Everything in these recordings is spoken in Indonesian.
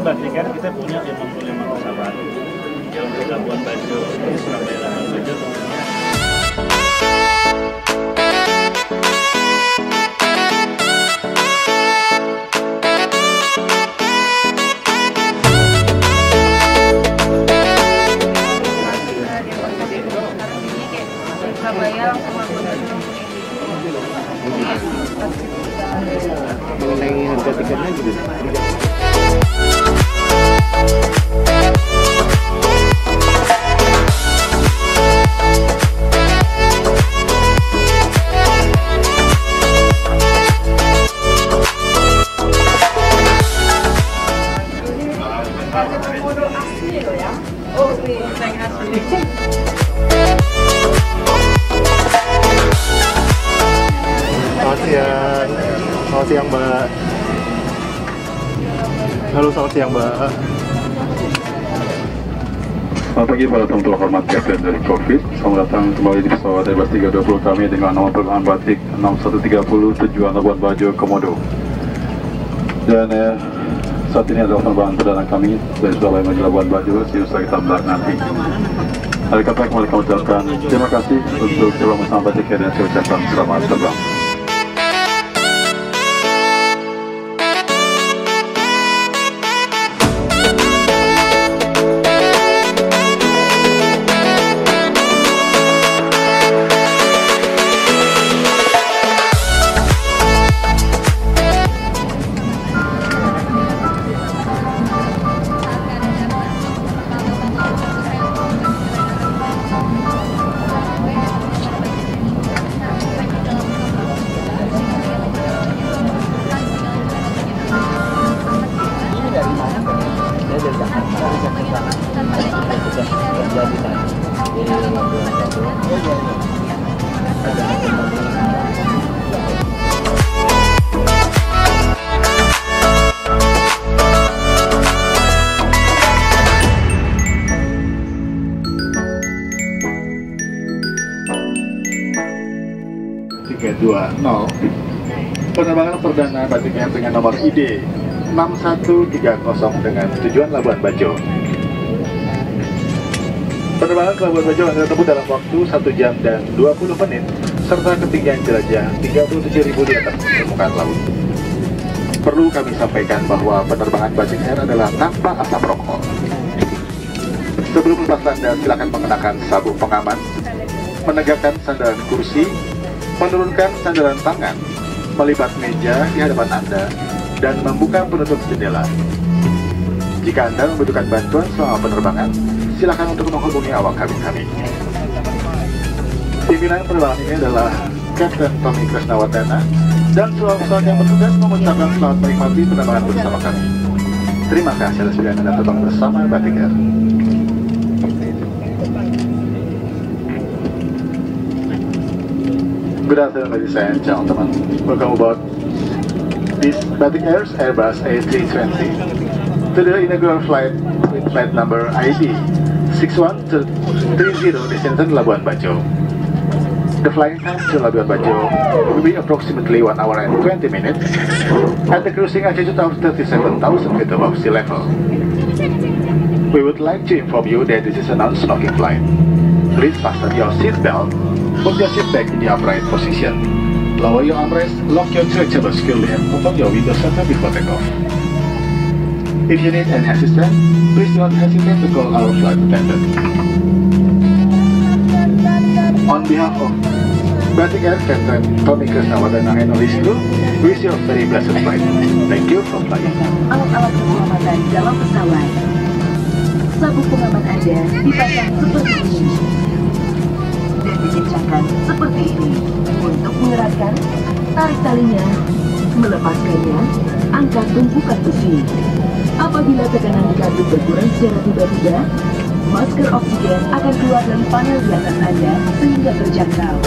Batik Air kita punya 55 pesawat. Ya untuk Labuan Bajo, Surabaya Labuan Bajo tentunya. Mengenai harga tiketnya gitu. Selamat siang Mbak. Halo, selamat siang Mbak. Selamat pagi para tamu terhormat Kapten dari COVID. Selamat datang kembali di pesawat Airbus 320 kami dengan nomor penerbangan Batik 6130 tujuan Labuan Bajo, Komodo. Dan saat ini adalah penerbangan perdana kami dari Surabaya menuju Labuan Bajo. Setelah kita benar nanti. Hari kata kembali kami ucapkan terima kasih untuk terbang bersama Batik Air dan saya ucapkan selamat terbang. Penerbangan perdana Batik Air dengan nomor ID 6130 dengan tujuan Labuan Bajo. Penerbangan ke Labuan Bajo akan ditempuh dalam waktu 1 jam dan 20 menit serta ketinggian jelajah 37.000 di atas permukaan laut. Perlu kami sampaikan bahwa penerbangan Batik Air adalah tanpa asap rokok. Sebelum lepas landas, silakan mengenakan sabuk pengaman, menegakkan sandaran kursi, menurunkan sandaran tangan, melipat meja di hadapan Anda, dan membuka penutup jendela. Jika Anda membutuhkan bantuan selama penerbangan, silakan untuk menghubungi awak kabin kami. Pimpinan penerbangan ini adalah Kapten Tommy Krisnawardana dan seluruh pesawat yang bertugas mengucapkan selamat menikmati penerbangan bersama kami. Terima kasih atas pilihan Anda terbang bersama Batik Air. Good afternoon, ladies and gentlemen. Welcome aboard this Batik Air's Airbus A320 to the inaugural flight with flight number ID 6130 destination Labuan Bajo. The flying time to Labuan Bajo will be approximately 1 hour and 20 minutes at the cruising altitude of 37,000 feet above sea level. We would like to inform you that this is a non-smoking flight. Please fasten your seat belt, put your seat back in the upright position, lower your armrest, lock your tray table securely, and open your window shutter before takeoff. If you need any assistance, please do not hesitate to call our flight attendant. On behalf of Batik Air Captain Tommy Krisnawardana and all his crew, wish you a very blessed flight. Thank you for flying. Alat-alat keselamatan dalam pesawat. Sabuk pengaman Anda dipasang seperti ini dan dikencangkan seperti ini. Untuk mengeratkan, tarik talinya, melepaskannya, angkat tumpukan besi. Apabila tekanan di kabin berkurang secara tiba-tiba, masker oksigen akan keluar dari panel di atas Anda sehingga terjangkau.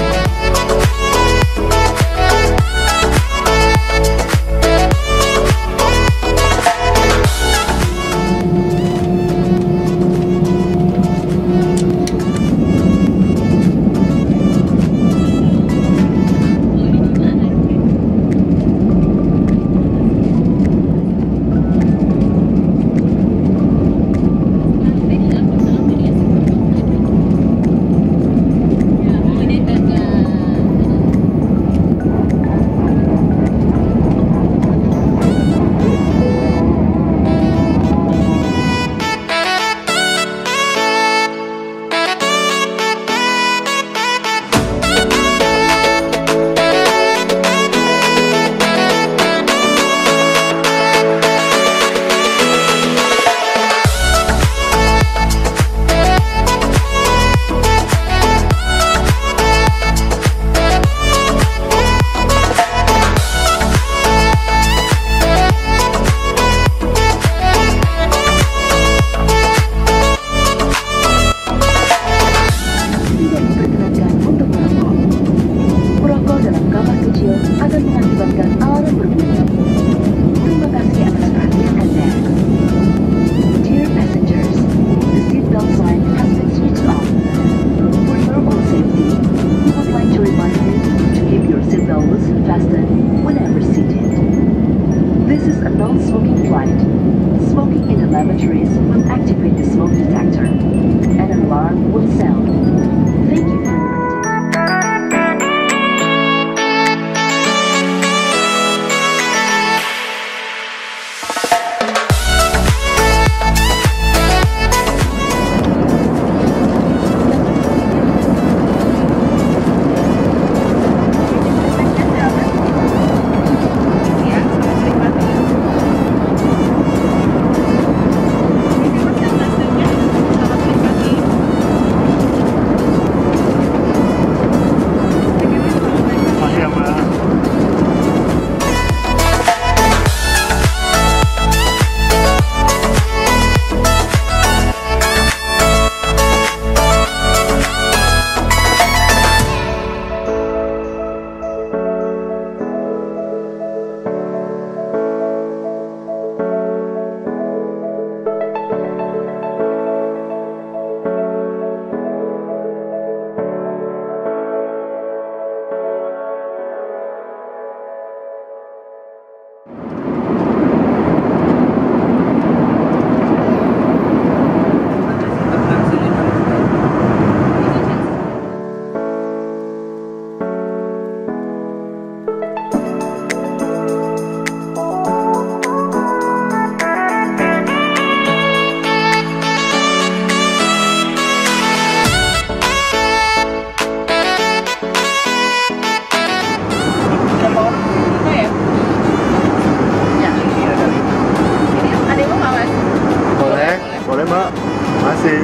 Masih.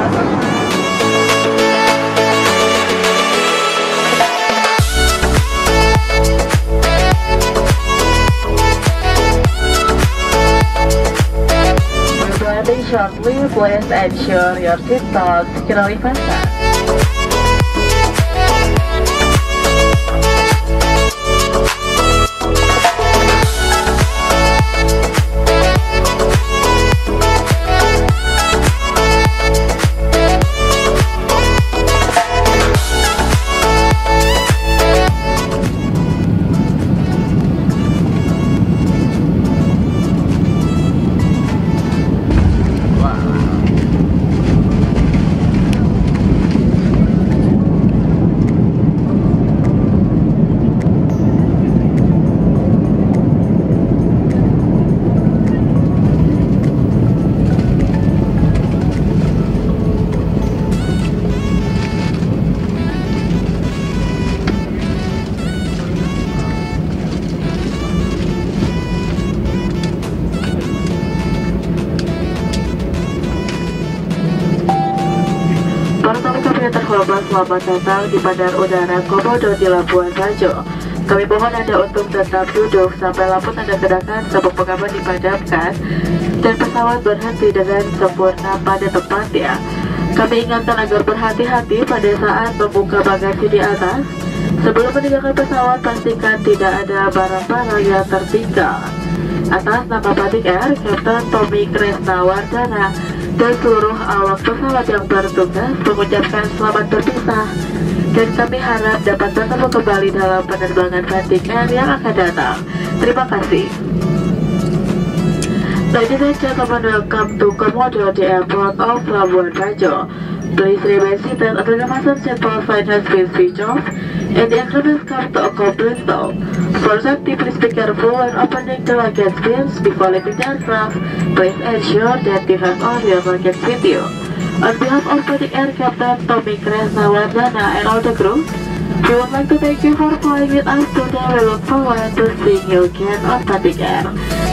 Landing shortly, please ensure your seatbelt securely fastened. Terhormat, selamat datang di Bandara Udara Komodo di Labuan Bajo. Kami mohon Anda untuk tetap duduk sampai lampu tanda kedakan sabuk pengaman dipadamkan dan pesawat berhenti dengan sempurna pada tempatnya. Kami ingatkan agar berhati-hati pada saat membuka bagasi di atas. Sebelum meninggalkan pesawat, pastikan tidak ada barang-barang yang tertinggal. Atas nama Batik Air, Kapten Tommy Kresnawardana dan seluruh awak pesawat yang bertugas mengucapkan selamat berpisah, dan kami harap dapat bertemu kembali dalam penerbangan Batik Air yang akan datang. Terima kasih. Ladies and gentlemen, welcome to Komodo, the airport of Labuan Bajo. Please remain seated until the fasten seatbelt sign has been switched off and the increments come to a complete stop. For safety, please be careful when opening the luggage bins before leaving the aircraft. Please ensure that you have all your luggage with you. On behalf of Batik Air Captain Tommy Kresnawardana and all the crew, we would like to thank you for flying with us today. We look forward to seeing you again on Batik Air.